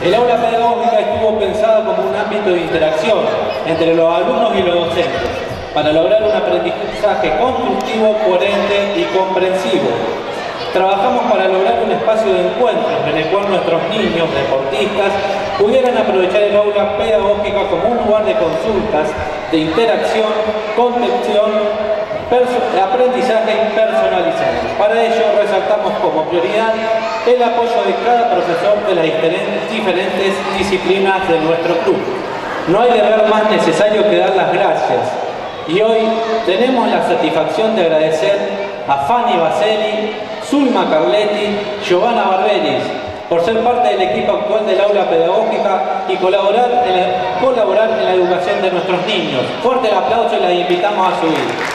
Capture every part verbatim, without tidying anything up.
El aula pedagógica estuvo pensada como un ámbito de interacción entre los alumnos y los docentes para lograr un aprendizaje constructivo, coherente y comprensivo. Trabajamos para lograr un espacio de encuentro en el cual nuestros niños, deportistas, pudieran aprovechar el aula pedagógica como un lugar de consultas, de interacción, contención, aprendizaje personalizado. Para ello resaltamos como prioridad el apoyo de cada profesor de las diferentes disciplinas de nuestro club. No hay deber más necesario que dar las gracias. Y hoy tenemos la satisfacción de agradecer a Fanny Baselli, Zulma Carletti, Giovanna Barberis, por ser parte del equipo actual del aula pedagógica y colaborar en la, colaborar en la educación de nuestros niños. Fuerte el aplauso y las invitamos a subir.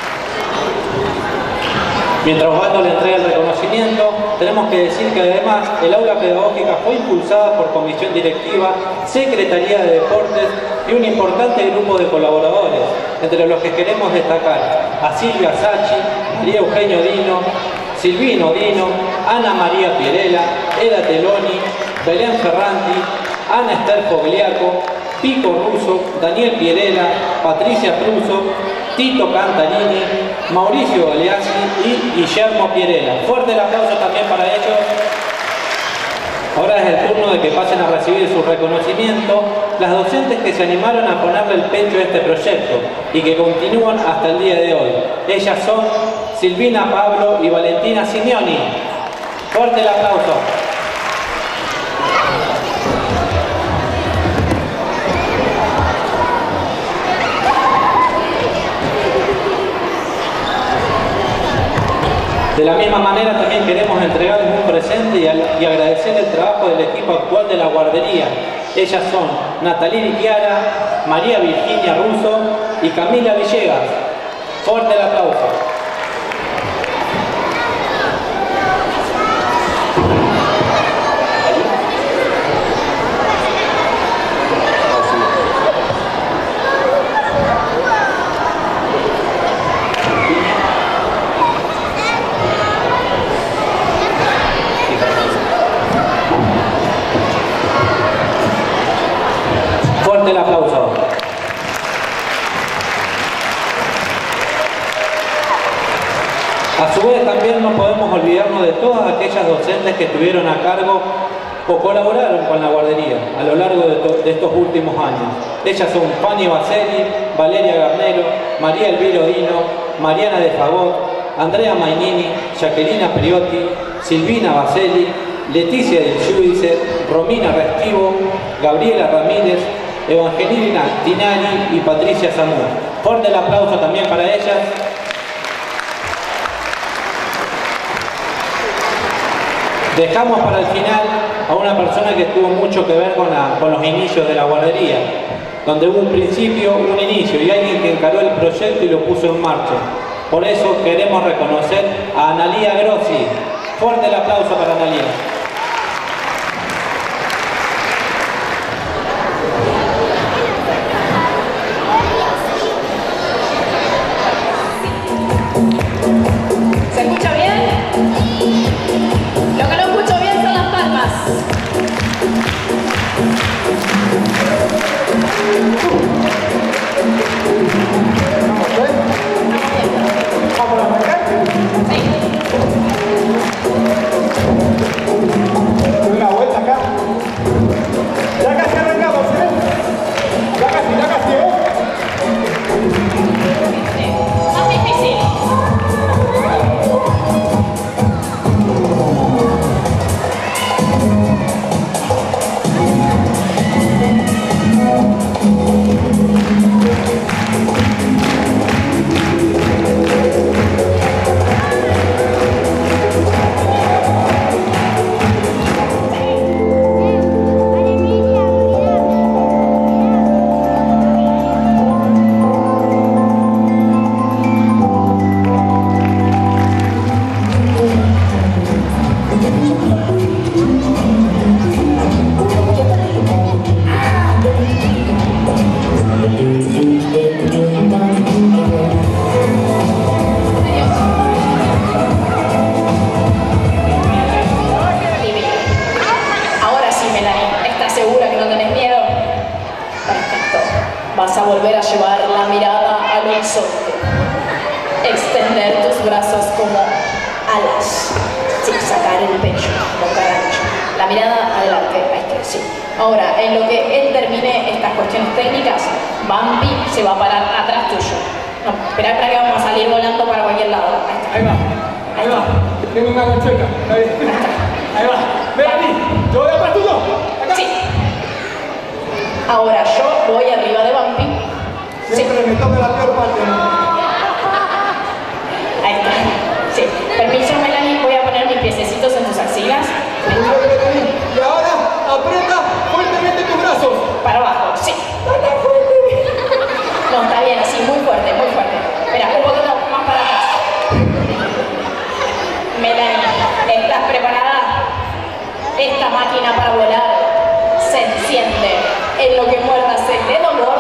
Mientras Osvaldo le entrega el reconocimiento, tenemos que decir que además el aula pedagógica fue impulsada por comisión directiva, Secretaría de Deportes y un importante grupo de colaboradores, entre los que queremos destacar a Silvia Sachi, María Eugenio Dino, Silvino Dino, Ana María Pierela, Eda Teloni, Belén Ferranti, Ana Esther Fogliaco, Pico Russo, Daniel Pierela, Patricia Pruso, Tito Cantarini, Mauricio Galeazzi y Guillermo Pierela. Fuerte el aplauso también para ellos. Ahora es el turno de que pasen a recibir su reconocimiento las docentes que se animaron a ponerle el pecho a este proyecto y que continúan hasta el día de hoy. Ellas son Silvina Pablo y Valentina Simeoni. Fuerte el aplauso. De la misma manera también queremos entregarles un presente y, y agradecer el trabajo del equipo actual de la guardería. Ellas son Natalí Chiara, María Virginia Russo y Camila Villegas. Fuerte el aplauso. El aplauso. A su vez también no podemos olvidarnos de todas aquellas docentes que estuvieron a cargo o colaboraron con la guardería a lo largo de, de estos últimos años. Ellas son Fanny Baselli, Valeria Garnero, María Elvira Dino, Mariana de Fagot, Andrea Mainini, Jacquelina Priotti, Silvina Baselli, Leticia del Giudice, Romina Restivo, Gabriela Ramírez, Evangelina Tinari y Patricia Zamora. Fuerte el aplauso también para ellas. Dejamos para el final a una persona que tuvo mucho que ver con, la, con los inicios de la guardería, donde hubo un principio, un inicio y alguien que encaró el proyecto y lo puso en marcha. Por eso queremos reconocer a Analía Grossi. Fuerte el aplauso para Analía. ¿Se escucha bien? Lo que no escucho bien son las palmas. ¿Vamos a arrancar? Sí. caer el pecho, boca ancha. La mirada adelante, ahí está, sí. Ahora, en lo que él termine estas cuestiones técnicas, Bambi se va a parar atrás tuyo. No, espera, espera que vamos a salir volando para cualquier lado. Ahí está. Ahí va, ahí, ahí va. Tengo una ganchueca. Ahí, ahí va. Ven a mí. Yo voy atrás tuyo. Acá. Sí. Ahora yo voy arriba de Bambi. Siempre sí. Me toca la peor parte. Ahí está. Sí. Permiso, Melanie, voy a poner mis piececitos en tus axilas. Y ahora aprieta fuertemente tus brazos. Para abajo, sí. No, está bien, así, muy fuerte, muy fuerte. Espera, un poquito más para atrás. Melanie, ¿estás preparada? Esta máquina para volar se enciende en lo que muerdas el dedo gordo.